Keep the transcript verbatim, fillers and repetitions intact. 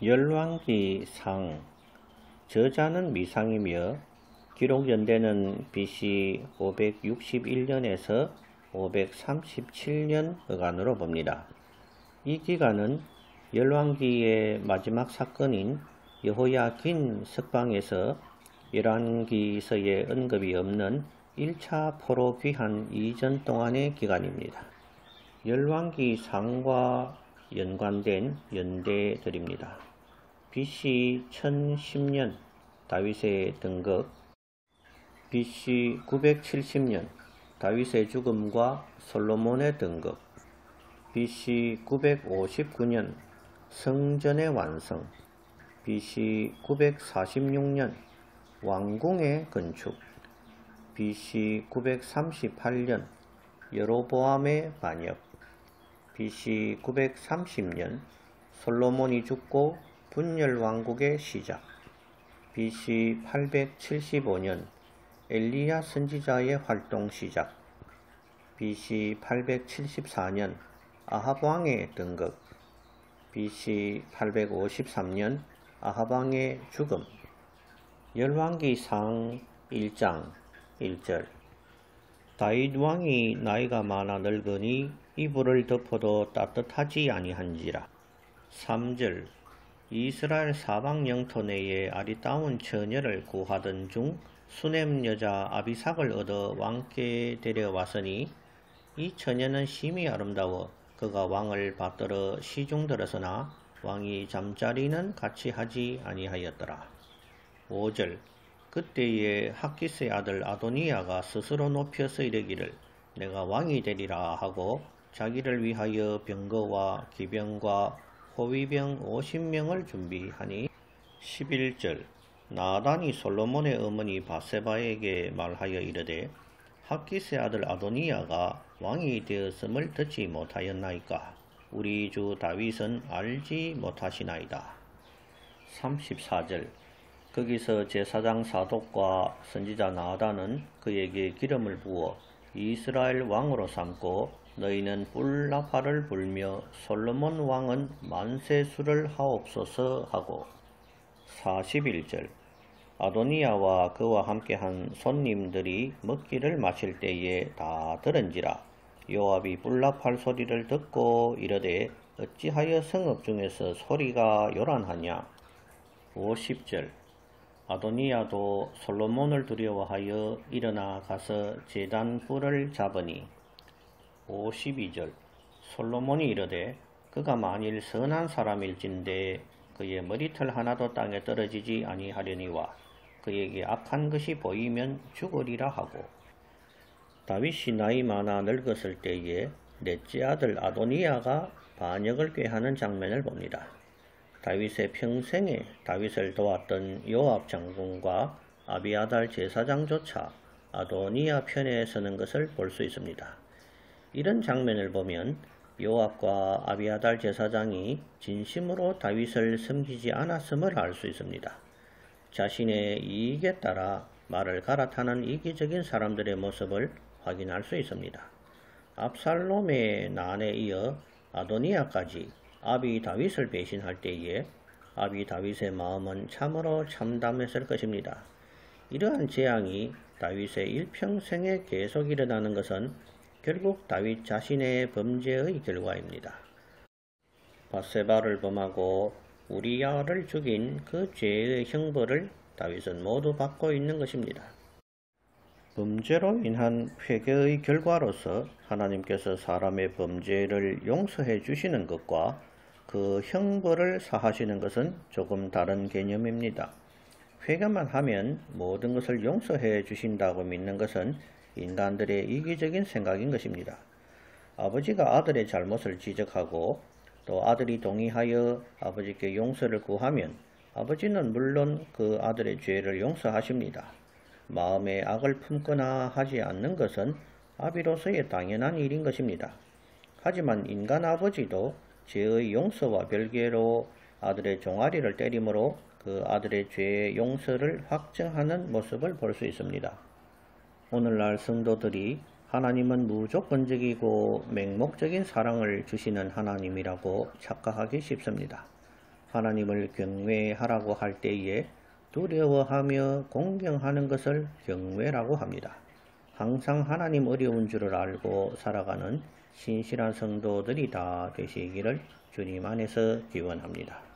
열왕기 상. 저자는 미상이며 기록 연대는 비씨 오백육십일 년에서 오백삼십칠 년 어간으로 봅니다. 이 기간은 열왕기의 마지막 사건인 여호야긴 석방에서 열왕기서에 언급이 없는 일 차 포로 귀환 이전 동안의 기간입니다. 열왕기 상과 연관된 연대들입니다. 비씨 천십 년 다윗의 등극, 비씨 구백칠십 년 다윗의 죽음과 솔로몬의 등극, 비씨 구백오십구 년 성전의 완성, 비씨 구백사십육 년 왕궁의 건축, 비씨 구백삼십팔 년 여로보암의 반역, 비씨 구백삼십 년 솔로몬이 죽고 분열 왕국의 시작, 비씨 팔백칠십오 년 엘리야 선지자의 활동 시작, 비씨 팔백칠십사 년 아합 왕의 등극, 비씨 팔백오십삼 년 아합 왕의 죽음. 열왕기 상 일 장 일 절. 다윗 왕이 나이가 많아 늙으니 이불을 덮어도 따뜻하지 아니한지라. 삼 절. 이스라엘 사방 영토 내에 아리따운 처녀를 구하던 중 수넴 여자 아비삭을 얻어 왕께 데려왔으니 이 처녀는 심히 아름다워 그가 왕을 받들어 시중들었으나 왕이 잠자리는 같이 하지 아니하였더라. 오 절. 그때에 학기스의 아들 아도니야가 스스로 높여서 이르기를 내가 왕이 되리라 하고 자기를 위하여 병거와 기병과 호위병 오십 명을 준비하니. 십일 절. 나단이 솔로몬의 어머니 바세바에게 말하여 이르되 학기스의 아들 아도니야가 왕이 되었음을 듣지 못하였나이까? 우리 주 다윗은 알지 못하시나이다. 삼십사 절. 거기서 제사장 사독과 선지자 나단은 그에게 기름을 부어 이스라엘 왕으로 삼고 너희는 뿔나파를 불며 솔로몬 왕은 만세수를 하옵소서 하고. 사십일 절. 아도니야와 그와 함께한 손님들이 먹기를 마실 때에 다 들은지라 요압이 뿔나팔 소리를 듣고 이르되 어찌하여 성읍 중에서 소리가 요란하냐. 오십 절. 아도니야도 솔로몬을 두려워하여 일어나 가서 제단 뿔을 잡으니. 오십이 절. 솔로몬이 이르되 그가 만일 선한 사람일진데 그의 머리털 하나도 땅에 떨어지지 아니하려니와 그에게 악한 것이 보이면 죽으리라 하고. 다윗이 나이 많아 늙었을 때에 넷째 아들 아도니야가 반역을 꾀하는 장면을 봅니다. 다윗의 평생에 다윗을 도왔던 요압 장군과 아비아달 제사장조차 아도니야 편에 서는 것을 볼 수 있습니다. 이런 장면을 보면 요압과 아비아달 제사장이 진심으로 다윗을 섬기지 않았음을 알 수 있습니다. 자신의 이익에 따라 말을 갈아타는 이기적인 사람들의 모습을 확인할 수 있습니다. 압살롬의 난에 이어 아도니야까지 아비 다윗을 배신할 때에 아비 다윗의 마음은 참으로 참담했을 것입니다. 이러한 재앙이 다윗의 일평생에 계속 일어나는 것은 결국 다윗 자신의 범죄의 결과입니다. 바세바를 범하고 우리야를 죽인 그 죄의 형벌을 다윗은 모두 받고 있는 것입니다. 범죄로 인한 회개의 결과로서 하나님께서 사람의 범죄를 용서해 주시는 것과 그 형벌을 사하시는 것은 조금 다른 개념입니다. 회개만 하면 모든 것을 용서해 주신다고 믿는 것은 인간들의 이기적인 생각인 것입니다. 아버지가 아들의 잘못을 지적하고 또 아들이 동의하여 아버지께 용서를 구하면 아버지는 물론 그 아들의 죄를 용서하십니다. 마음에 악을 품거나 하지 않는 것은 아비로서의 당연한 일인 것입니다. 하지만 인간 아버지도 죄의 용서와 별개로 아들의 종아리를 때림으로 그 아들의 죄의 용서를 확정하는 모습을 볼 수 있습니다. 오늘날 성도들이 하나님은 무조건적이고 맹목적인 사랑을 주시는 하나님이라고 착각하기 쉽습니다. 하나님을 경외하라고 할 때에 두려워하며 공경하는 것을 경외라고 합니다. 항상 하나님 어려운 줄을 알고 살아가는 신실한 성도들이 다 되시기를 주님 안에서 기원합니다.